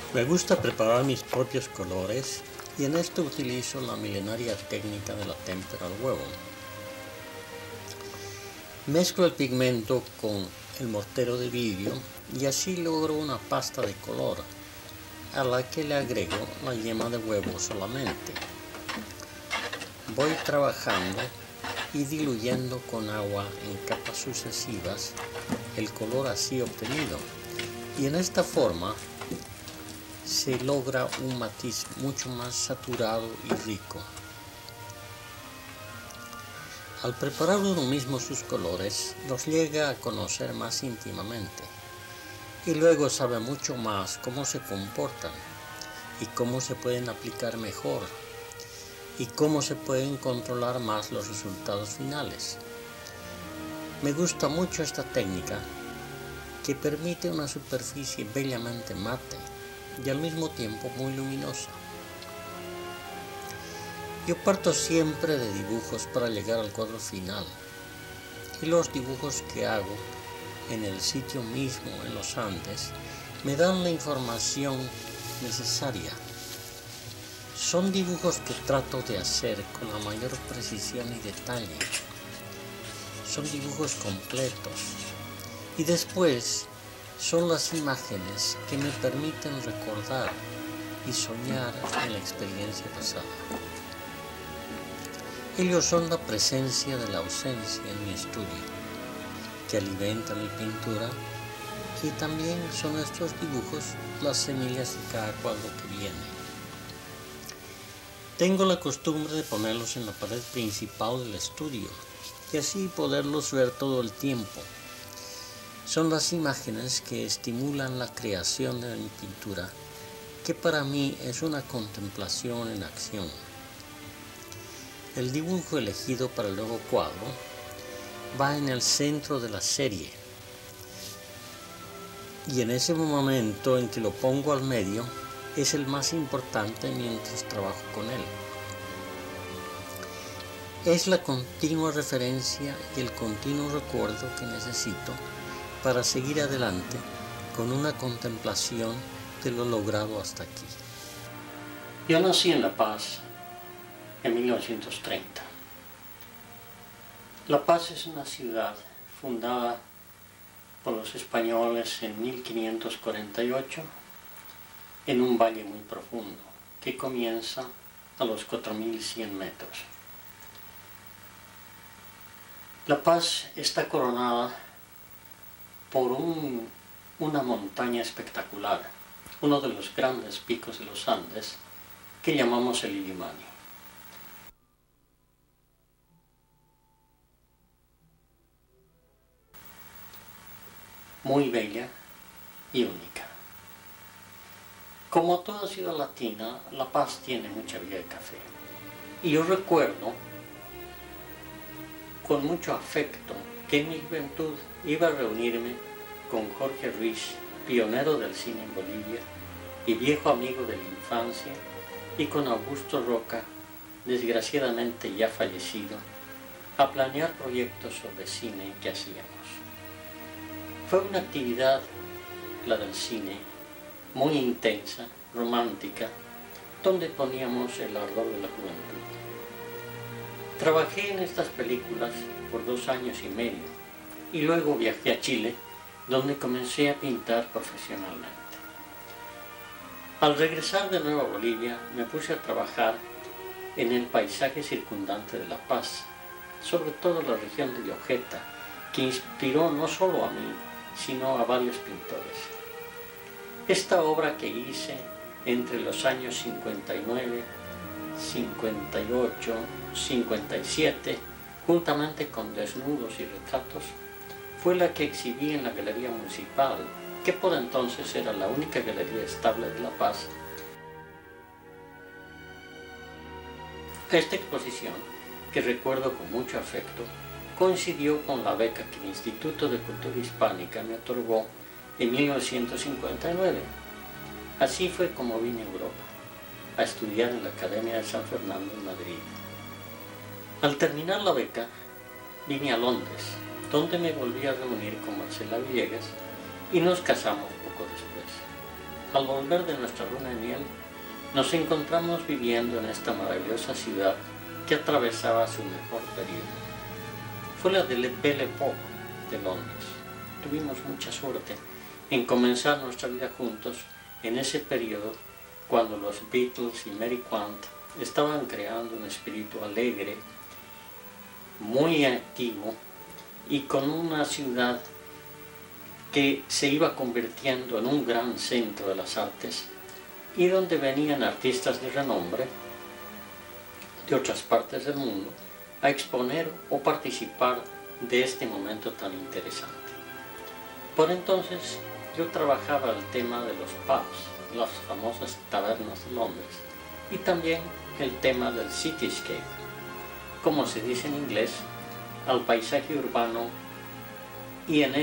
Me gusta preparar mis propios colores y en esto utilizo la milenaria técnica de la témpera al huevo. Mezclo el pigmento con el mortero de vidrio y así logro una pasta de color a la que le agrego la yema de huevo solamente. Voy trabajando y diluyendo con agua en capas sucesivas el color así obtenido, y en esta forma se logra un matiz mucho más saturado y rico. Al preparar uno mismo sus colores, los llega a conocer más íntimamente y luego sabe mucho más cómo se comportan y cómo se pueden aplicar mejor y cómo se pueden controlar más los resultados finales. Me gusta mucho esta técnica que permite una superficie bellamente mate y al mismo tiempo muy luminosa. Yo parto siempre de dibujos para llegar al cuadro final y los dibujos que hago en el sitio mismo en los Andes me dan la información necesaria. Son dibujos que trato de hacer con la mayor precisión y detalle. Son dibujos completos y después son las imágenes que me permiten recordar y soñar en la experiencia pasada. Ellos son la presencia de la ausencia en mi estudio, que alimenta mi pintura, y también son estos dibujos las semillas de cada cuadro que viene. Tengo la costumbre de ponerlos en la pared principal del estudio y así poderlos ver todo el tiempo. Son las imágenes que estimulan la creación de mi pintura, que para mí es una contemplación en acción. El dibujo elegido para el nuevo cuadro va en el centro de la serie y en ese momento en que lo pongo al medio es el más importante mientras trabajo con él. Es la continua referencia y el continuo recuerdo que necesito para seguir adelante con una contemplación de lo logrado hasta aquí. Yo nací en La Paz en 1930. La Paz es una ciudad fundada por los españoles en 1548 en un valle muy profundo que comienza a los 4100 metros. La Paz está coronada por una montaña espectacular, uno de los grandes picos de los Andes que llamamos el Illimani. Muy bella y única. Como toda ciudad latina, La Paz tiene mucha vida de café. Y yo recuerdo con mucho afecto que en mi juventud iba a reunirme con Jorge Ruiz, pionero del cine en Bolivia y viejo amigo de la infancia, y con Augusto Roca, desgraciadamente ya fallecido, a planear proyectos sobre cine que hacíamos. Fue una actividad, la del cine, muy intensa, romántica, donde poníamos el ardor de la juventud. Trabajé en estas películas por 2 años y medio y luego viajé a Chile, donde comencé a pintar profesionalmente. Al regresar de nuevo a Bolivia, me puse a trabajar en el paisaje circundante de La Paz, sobre todo la región de Llojeta, que inspiró no solo a mí, sino a varios pintores. Esta obra que hice entre los años 59, 58, 57, juntamente con desnudos y retratos, fue la que exhibí en la Galería Municipal, que por entonces era la única galería estable de La Paz. Esta exposición, que recuerdo con mucho afecto, coincidió con la beca que el Instituto de Cultura Hispánica me otorgó en 1959. Así fue como vine a Europa, a estudiar en la Academia de San Fernando en Madrid. Al terminar la beca, vine a Londres, donde me volví a reunir con Marcela Villegas y nos casamos poco después. Al volver de nuestra luna de miel, nos encontramos viviendo en esta maravillosa ciudad que atravesaba su mejor periodo. Fue la de Belle Époque de Londres. Tuvimos mucha suerte en comenzar nuestra vida juntos en ese periodo cuando los Beatles y Mary Quant estaban creando un espíritu alegre, muy activo y con una ciudad que se iba convirtiendo en un gran centro de las artes y donde venían artistas de renombre de otras partes del mundo a exponer o participar de este momento tan interesante. Por entonces yo trabajaba el tema de los pubs, las famosas tabernas de Londres, y también el tema del cityscape, como se dice en inglés, al paisaje urbano, y en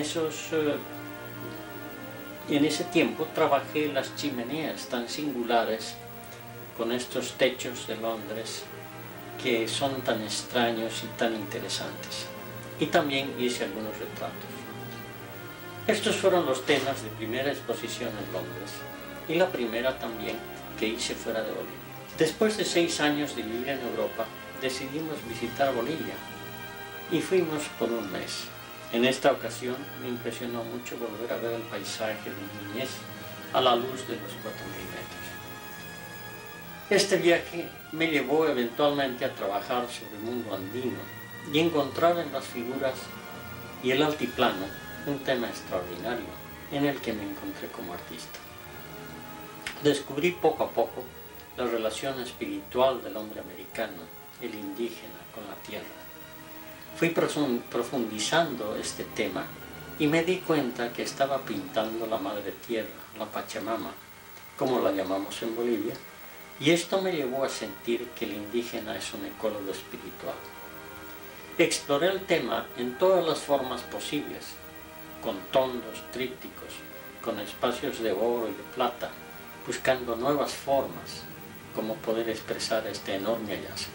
ese tiempo trabajé las chimeneas tan singulares con estos techos de Londres que son tan extraños y tan interesantes. Y también hice algunos retratos. Estos fueron los temas de primera exposición en Londres y la primera también que hice fuera de Bolivia. Después de 6 años de vivir en Europa, decidimos visitar Bolivia y fuimos por un mes. En esta ocasión me impresionó mucho volver a ver el paisaje de mi niñez a la luz de los 4000 metros. Este viaje me llevó eventualmente a trabajar sobre el mundo andino y encontrar en las figuras y el altiplano un tema extraordinario en el que me encontré como artista. Descubrí poco a poco la relación espiritual del hombre americano, el indígena, con la tierra. Fui profundizando este tema y me di cuenta que estaba pintando la madre tierra, la Pachamama, como la llamamos en Bolivia, y esto me llevó a sentir que el indígena es un ecólogo espiritual. Exploré el tema en todas las formas posibles, con tondos, trípticos, con espacios de oro y de plata, buscando nuevas formas como poder expresar este enorme hallazgo.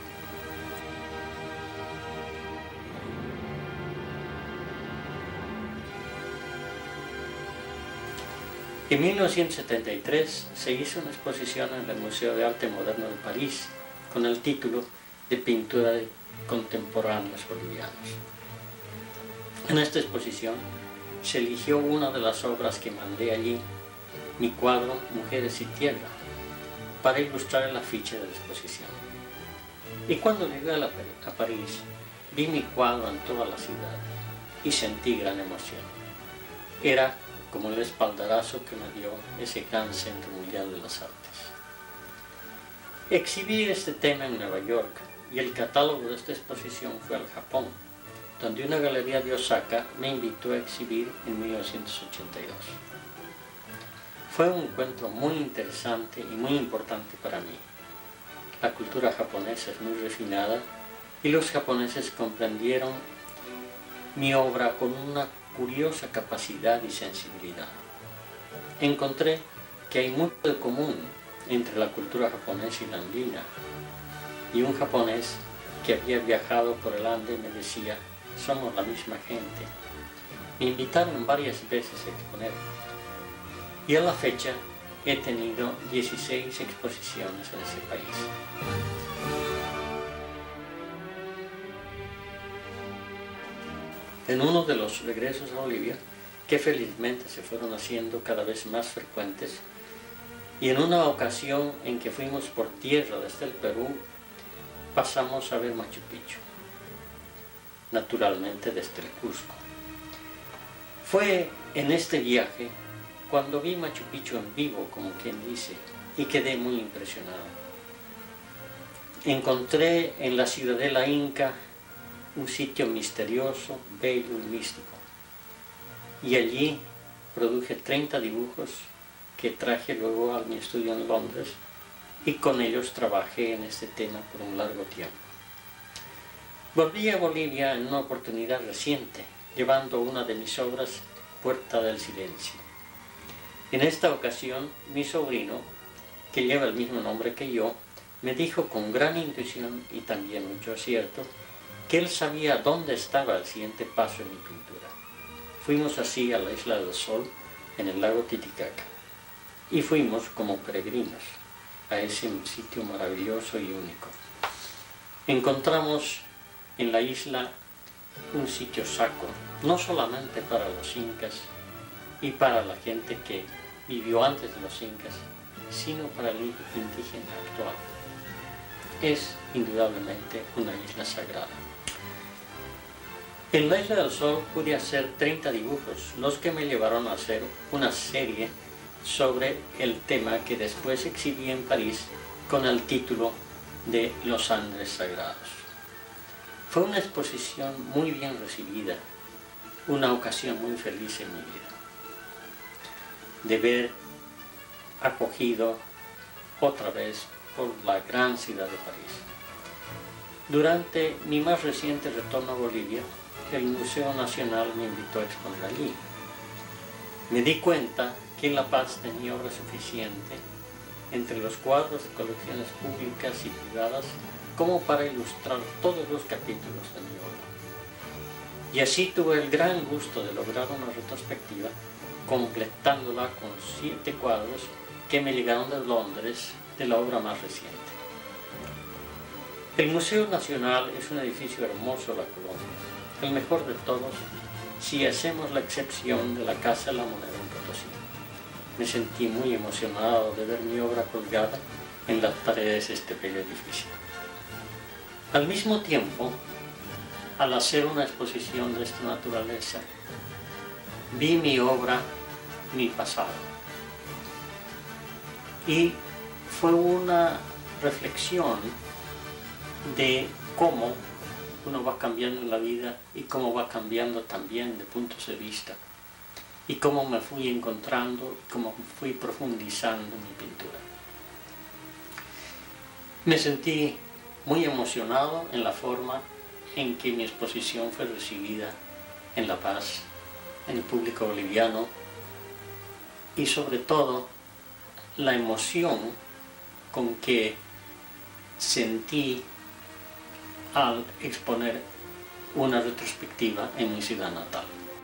En 1973 se hizo una exposición en el Museo de Arte Moderno de París con el título de Pintura de contemporáneos bolivianos. En esta exposición se eligió una de las obras que mandé allí, mi cuadro Mujeres y Tierra, para ilustrar el afiche de la exposición. Y cuando llegué a París, vi mi cuadro en toda la ciudad y sentí gran emoción. Era como el espaldarazo que me dio ese gran centro mundial de las artes. Exhibí este tema en Nueva York y el catálogo de esta exposición fue al Japón, donde una galería de Osaka me invitó a exhibir en 1982. Fue un encuentro muy interesante y muy importante para mí. La cultura japonesa es muy refinada y los japoneses comprendieron mi obra con una curiosa capacidad y sensibilidad. Encontré que hay mucho de común entre la cultura japonesa y la andina, y un japonés que había viajado por el Ande me decía: somos la misma gente. Me invitaron varias veces a exponer y a la fecha he tenido 16 exposiciones en ese país. En uno de los regresos a Bolivia, que felizmente se fueron haciendo cada vez más frecuentes, y en una ocasión en que fuimos por tierra desde el Perú, pasamos a ver Machu Picchu, naturalmente desde el Cusco. Fue en este viaje cuando vi Machu Picchu en vivo, como quien dice, y quedé muy impresionado. Encontré en la ciudadela inca un sitio misterioso, bello y místico. Y allí produje 30 dibujos que traje luego a mi estudio en Londres y con ellos trabajé en este tema por un largo tiempo. Volví a Bolivia en una oportunidad reciente, llevando una de mis obras, Puerta del Silencio. En esta ocasión, mi sobrino, que lleva el mismo nombre que yo, me dijo con gran intuición y también mucho acierto que él sabía dónde estaba el siguiente paso en mi pintura. Fuimos así a la Isla del Sol, en el lago Titicaca. y fuimos como peregrinos a ese sitio maravilloso y único. Encontramos en la isla un sitio sacro, no solamente para los incas y para la gente que vivió antes de los incas, sino para el indígena actual. Es indudablemente una isla sagrada. En la Isla del Sol pude hacer 30 dibujos, los que me llevaron a hacer una serie sobre el tema que después exhibí en París con el título de Los Andes Sagrados. Fue una exposición muy bien recibida, una ocasión muy feliz en mi vida, de ver acogido otra vez por la gran ciudad de París. Durante mi más reciente retorno a Bolivia, el Museo Nacional me invitó a exponer allí. Me di cuenta que La Paz tenía obra suficiente entre los cuadros de colecciones públicas y privadas como para ilustrar todos los capítulos de mi obra. Y así tuve el gran gusto de lograr una retrospectiva, completándola con 7 cuadros que me llegaron de Londres de la obra más reciente. El Museo Nacional es un edificio hermoso de la Colombia, el mejor de todos si hacemos la excepción de la Casa de la Moneda en Potosí. Me sentí muy emocionado de ver mi obra colgada en las paredes de este bello edificio. Al mismo tiempo, al hacer una exposición de esta naturaleza, vi mi obra, mi pasado. Y fue una reflexión de cómo uno va cambiando en la vida y cómo va cambiando también de puntos de vista, y cómo me fui encontrando, cómo fui profundizando en mi pintura. Me sentí muy emocionado en la forma en que mi exposición fue recibida en La Paz, en el público boliviano, y sobre todo la emoción con que sentí al exponer una retrospectiva en mi ciudad natal.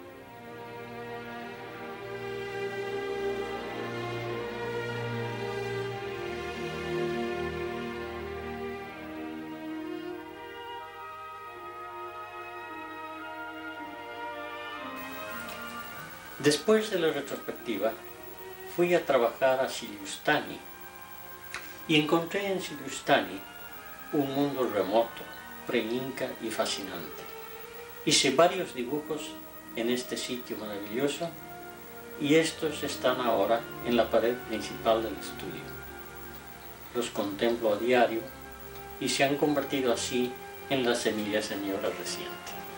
Después de la retrospectiva, fui a trabajar a Sillustani y encontré en Sillustani un mundo remoto, pre-inca y fascinante. Hice varios dibujos en este sitio maravilloso y estos están ahora en la pared principal del estudio. Los contemplo a diario y se han convertido así en las semillas de mi obra reciente.